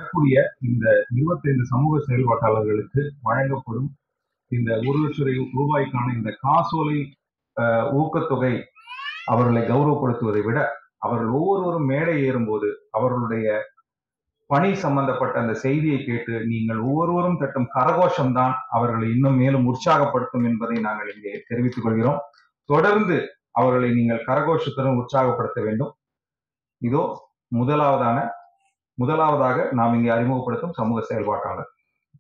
வரக்கூடிய இந்த 25 சமூக செயல்பாட்டாளர்களுக்கு வழங்கப்படும் இந்த 1,00,000 ரூபாய்க்கான இந்த காசோலை ஊக்கத்தொகை அவர்களை கௌரவப்படுத்துவதை விட அவர்கள் ஒவ்வொருவரும் மேடை ஏறும்போது அவர்களுடைய பணி சம்பந்தப்பட்ட அந்த செய்தியை கேட்டு நீங்கள் ஒவ்வொருவரும் தட்டும் கரகோஷம் தான் அவர்களை இன்னும் மேலும் உற்சாகப்படுத்தும் என்பதை நாங்கள் இங்கே தெரிவித்துக் கொள்கிறோம். தொடர்ந்து அவர்களை நீங்கள் கரகோஷத்துடன் உற்சாகப்படுத்த வேண்டும். இதோ முதலாவதாக நாம் இங்கே அறிமுகப்படுத்தும் சமூக செயல்பாட்டாளர்.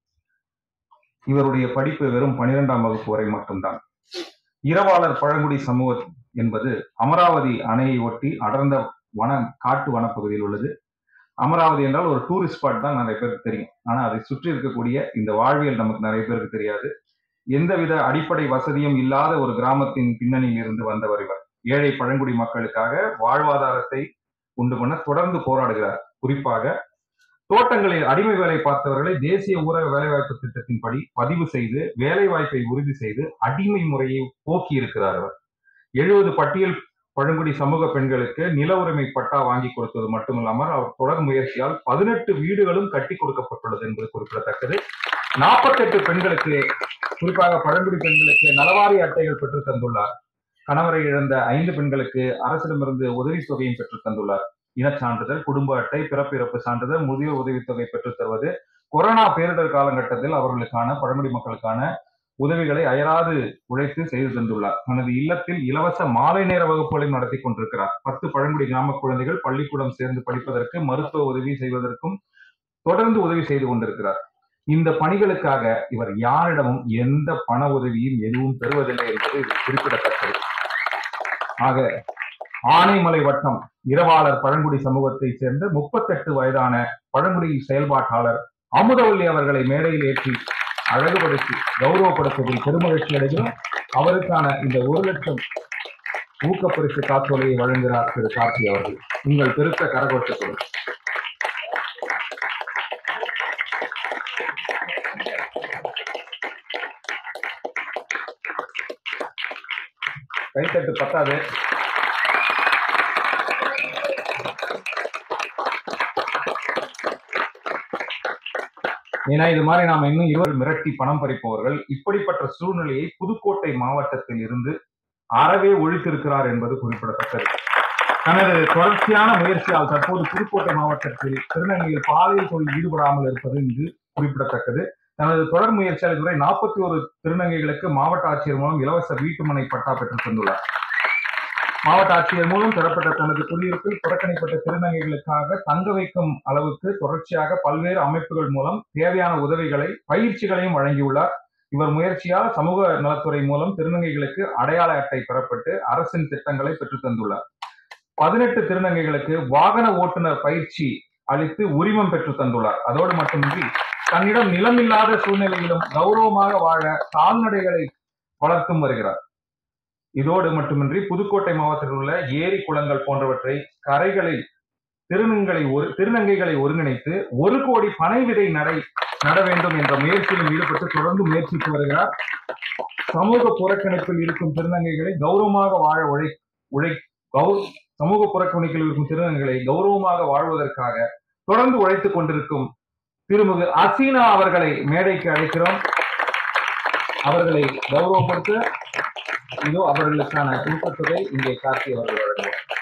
இவருடைய படிப்பு வெறும் 12ஆம் வகுப்பு வரை மட்டும்தான். இரவாளர் பழங்குடி சமூகம் என்பது அமராவதி அணையை ஒட்டி அடர்ந்த காட்டு வனப்பகுதியில் உள்ளது. அமராவதி என்றால் ஒரு டூரிஸ்ட் ஸ்பாட் தான் நிறைய பேருக்கு தெரியும். ஆனா அதை சுற்றி இருக்கக்கூடிய இந்த வாழ்வியல் நமக்கு நிறைய பேருக்கு தெரியாது. எந்தவித அடிப்படை வசதியும் இல்லாத ஒரு கிராமத்தின் பின்னணியில் இருந்து வந்தவர் இவர். ஏழை பழங்குடி மக்களுக்காக வாழ்வாதாரத்தை உண்டு பண்ண தொடர்ந்து போராடுகிறார். குறிப்பாக தோட்டங்களில் அடிமை வேலை பார்த்தவர்களை தேசிய ஊரக வேலைவாய்ப்பு திட்டத்தின்படி பதிவு செய்து வேலை வாய்ப்பை உறுதி செய்து அடிமை முறையை போக்கி இருக்கிறார் அவர். 70 பட்டியல் பழங்குடி சமூக பெண்களுக்கு நில உரிமை பட்டா வாங்கி கொடுத்தது மட்டுமில்லாமல் அவர் தொடர் முயற்சியால் 18 வீடுகளும் கட்டி கொடுக்கப்பட்டுள்ளது என்பது குறிப்பிடத்தக்கது. 48 பெண்களுக்கு, குறிப்பாக பழங்குடி பெண்களுக்கு நலவாரி அட்டைகள் பெற்று தந்துள்ளார். கணவரை இழந்த 5 பெண்களுக்கு அரசிடமிருந்து உதவித்தொகையும் பெற்று தந்துள்ளார். இனச்சான்றிதழ், குடும்ப அட்டை, பிறப்பிறப்பு சான்றிதழ், முதியோர் உதவித்தொகை பெற்றுத் தருவது, கொரோனா பேரிடர் காலகட்டத்தில் அவர்களுக்கான பழங்குடி மக்களுக்கான உதவிகளை அயராது உழைத்து செய்து தந்துள்ளார். தனது இல்லத்தில் இலவச மாலை நேர வகுப்புகளையும் நடத்தி கொண்டிருக்கிறார். 10 பழங்குடி கிராம குழந்தைகள் பள்ளிக்கூடம் சேர்ந்து படிப்பதற்கு, மருத்துவ உதவி செய்வதற்கும் தொடர்ந்து உதவி செய்து கொண்டிருக்கிறார். இந்த பணிகளுக்காக இவர் யாரிடமும் எந்த பண உதவியும் எதுவும் பெறுவதில்லை என்பது குறிப்பிடத்தக்கது. ஆக ஆனைமலை வட்டம் இரவாளர் பழங்குடி சமூகத்தை சேர்ந்த 38 வயதான பழங்குடி செயல்பாட்டாளர் அமுதவல்லி அவர்களை மேடையில் ஏற்றி அழகுபடுத்தி கௌரவப்படுத்துவதில் பெருமகிழ்ச்சி அடைகிறோம். அவருக்கான இந்த 1,00,000 ஊக்கப்பரிசு காசோலையை வழங்குகிறார் திரு கார்த்தி அவர்கள். உங்கள் பெருத்த கரகோஷத்துடன் கைத்தட்டு பத்தாது. ஏன்னா இது மாதிரி நாம இன்னும் 20 மிரட்டி பணம் பறிப்பவர்கள். இப்படிப்பட்ட சூழ்நிலையை புதுக்கோட்டை மாவட்டத்தில் இருந்து அறவே ஒழித்திருக்கிறார் என்பது குறிப்பிடத்தக்கது. தனது தொடர்ச்சியான முயற்சியால் தற்போது புதுக்கோட்டை மாவட்டத்தில் திருநங்கையில் பாலியல் தொழில் ஈடுபடாமல் இருப்பது இங்கு குறிப்பிடத்தக்கது. தனது தொடர் முயற்சியால் இதுவரை 41 திருநங்கைகளுக்கு மாவட்ட ஆட்சியர் மூலம் இலவச வீட்டுமனை பட்டா பெற்றுத் தந்துள்ளார். மாவட்ட ஆட்சியர் மூலம் பெறப்பட்ட தனது குடியிருப்பில் புறக்கணிப்பட்ட திருநங்கைகளுக்காக தங்க வைக்கும் அளவுக்கு தொடர்ச்சியாக பல்வேறு அமைப்புகள் மூலம் தேவையான உதவிகளை, பயிற்சிகளையும் வழங்கியுள்ளார். இவர் முயற்சியால் சமூக நலத்துறை மூலம் திருநங்கைகளுக்கு அடையாள அட்டை பெறப்பட்டு அரசின் திட்டங்களை பெற்றுத் தந்துள்ளார். 18 திருநங்கைகளுக்கு வாகன ஓட்டுநர் பயிற்சி அளித்து உரிமம் பெற்றுத் தந்துள்ளார். அதோடு மட்டுமின்றி தன்னிடம் நிலம் இல்லாத சூழ்நிலையிலும் கௌரவமாக வாழ கால்நடைகளை வளர்த்தும் வருகிறார். இதோடு மட்டுமின்றி புதுக்கோட்டை மாவட்டத்தில் உள்ள ஏரி, குளங்கள் போன்றவற்றை கரைகளில் திருநங்கைகளை ஒருங்கிணைத்து 1 கோடி பனை விதை நட வேண்டும் என்ற முயற்சியிலும் ஈடுபட்டு தொடர்ந்து முயற்சித்து வருகிறார். சமூக புறக்கணிப்பில் இருக்கும் திருநங்கைகளை சமூக புறக்கணிப்பில் இருக்கும் திருநங்கைகளை கௌரவமாக வாழ்வதற்காக தொடர்ந்து உழைத்துக் கொண்டிருக்கும் திருமிகு அசீனா அவர்களை மேடைக்கு அழைக்கிறோம். அவர்களை கௌரவப்படுத்த இதோ அவர்களுக்கான ஊக்கத்தொகை இங்கே கார்த்தி அவர்கள் வழங்குவார்.